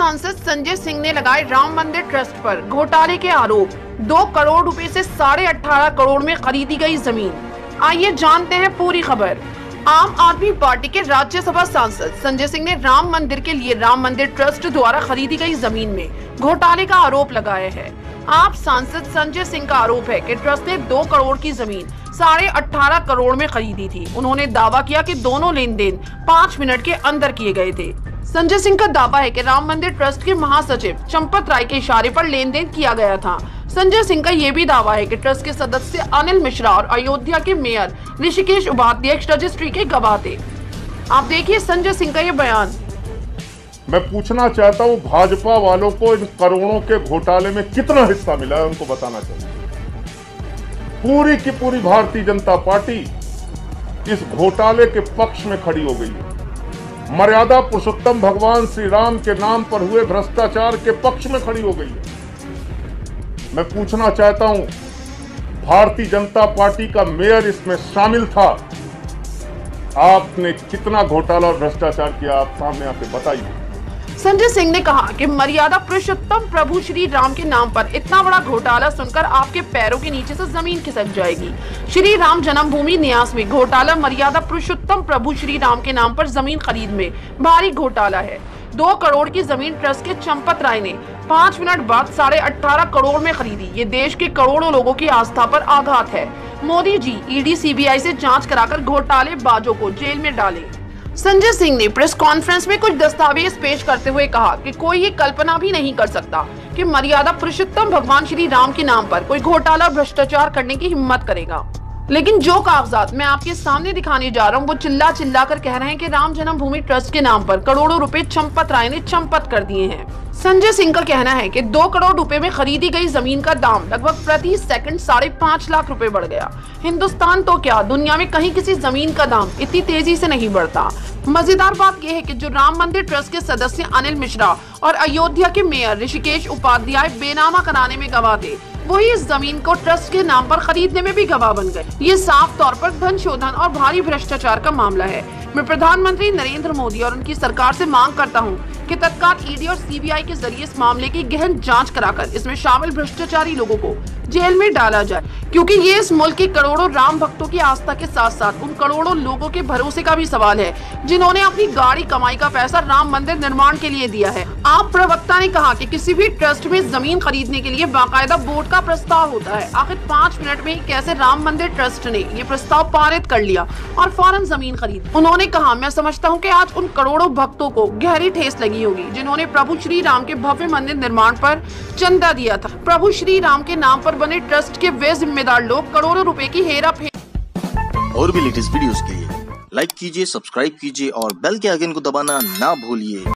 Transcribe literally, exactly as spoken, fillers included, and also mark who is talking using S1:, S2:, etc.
S1: सांसद संजय सिंह ने लगाए राम मंदिर ट्रस्ट पर घोटाले के आरोप। दो करोड़ रुपए से साढ़े अठारह करोड़ में खरीदी गई जमीन। आइए जानते हैं पूरी खबर। आम आदमी पार्टी के राज्यसभा सांसद संजय सिंह ने राम मंदिर के लिए राम मंदिर ट्रस्ट द्वारा खरीदी गई जमीन में घोटाले का आरोप लगाया है। आप सांसद संजय सिंह का आरोप है कि ट्रस्ट ने दो करोड़ की जमीन साढ़े अठारह करोड़ में खरीदी थी। उन्होंने दावा किया कि दोनों लेन देन पाँच मिनट के अंदर किए गए थे। संजय सिंह का दावा है कि राम मंदिर ट्रस्ट के महासचिव चंपत राय के इशारे पर लेन देन किया गया था। संजय सिंह का ये भी दावा है कि ट्रस्ट के सदस्य अनिल मिश्रा और अयोध्या के मेयर ऋषिकेश उपाध्याय रजिस्ट्री के गवाह थे। आप देखिए संजय सिंह का ये बयान।
S2: मैं पूछना चाहता हूं, भाजपा वालों को इन करोड़ों के घोटाले में कितना हिस्सा मिला है उनको बताना चाहिए। पूरी की पूरी भारतीय जनता पार्टी इस घोटाले के पक्ष में खड़ी हो गई है। मर्यादा पुरुषोत्तम भगवान श्री राम के नाम पर हुए भ्रष्टाचार के पक्ष में खड़ी हो गई है। मैं पूछना चाहता हूं, भारतीय जनता पार्टी का मेयर इसमें शामिल था। आपने कितना घोटाला और भ्रष्टाचार किया, आप सामने आके बताइए।
S1: संजय सिंह ने कहा कि मर्यादा पुरुषोत्तम प्रभु श्री राम के नाम पर इतना बड़ा घोटाला सुनकर आपके पैरों के नीचे से जमीन खिसक जाएगी। श्री राम जन्मभूमि न्यास में घोटाला मर्यादा पुरुषोत्तम प्रभु श्री राम के नाम पर जमीन खरीद में भारी घोटाला है। दो करोड़ की जमीन ट्रस्ट के चंपत राय ने पाँच मिनट बाद साढ़े अठारह करोड़ में खरीदी। ये देश के करोड़ों लोगों की आस्था पर आघात है। मोदी जी ईडी सीबीआई से जांच कराकर घोटालेबाजों को जेल में डालें। संजय सिंह ने प्रेस कॉन्फ्रेंस में कुछ दस्तावेज पेश करते हुए कहा कि कोई ये कल्पना भी नहीं कर सकता कि मर्यादा पुरुषोत्तम भगवान श्री राम के नाम पर कोई घोटाला भ्रष्टाचार करने की हिम्मत करेगा। लेकिन जो कागजात मैं आपके सामने दिखाने जा रहा हूँ वो चिल्ला चिल्ला कर कह रहे हैं कि राम जन्मभूमि ट्रस्ट के नाम पर करोड़ों रुपए चंपत राय ने चंपत कर दिए हैं। संजय सिंह का कहना है कि दो करोड़ रुपए में खरीदी गई जमीन का दाम लगभग प्रति सेकंड साढ़े पाँच लाख रुपए बढ़ गया। हिंदुस्तान तो क्या, दुनिया में कहीं किसी जमीन का दाम इतनी तेजी से नहीं बढ़ता। मजेदार बात यह है कि जो राम मंदिर ट्रस्ट के सदस्य अनिल मिश्रा और अयोध्या के मेयर ऋषिकेश उपाध्याय बेनामा कराने में गवाह थे, वही इस जमीन को ट्रस्ट के नाम पर खरीदने में भी गवाह बन गए। ये साफ तौर पर धन शोधन और भारी भ्रष्टाचार का मामला है। मैं प्रधानमंत्री नरेंद्र मोदी और उनकी सरकार से मांग करता हूं कि तत्काल ईडी और सीबीआई के जरिए इस मामले की गहन जांच कराकर इसमें शामिल भ्रष्टाचारी लोगों को जेल में डाला जाए, क्योंकि ये इस मुल्क के करोड़ों राम भक्तों की आस्था के साथ साथ उन करोड़ों लोगों के भरोसे का भी सवाल है जिन्होंने अपनी गाड़ी कमाई का पैसा राम मंदिर निर्माण के लिए दिया है। आप प्रवक्ता ने कहा कि किसी भी ट्रस्ट में जमीन खरीदने के लिए बाकायदा बोर्ड का प्रस्ताव होता है। आखिर पाँच मिनट में कैसे राम मंदिर ट्रस्ट ने ये प्रस्ताव पारित कर लिया और फौरन जमीन खरीद। उन्होंने कहा, मैं समझता हूँ कि आज उन करोड़ों भक्तों को गहरी ठेस लगी होगी जिन्होंने प्रभु श्री राम के भव्य मंदिर निर्माण पर चंदा दिया था। प्रभु श्री राम के नाम पर बने ट्रस्ट के वे जिम्मेदार लोग करोड़ों रुपए की हेरा फेर।
S3: और भी लेटेस्ट वीडियोस के लिए लाइक कीजिए, सब्सक्राइब कीजिए और बेल के आइकन को दबाना ना भूलिए।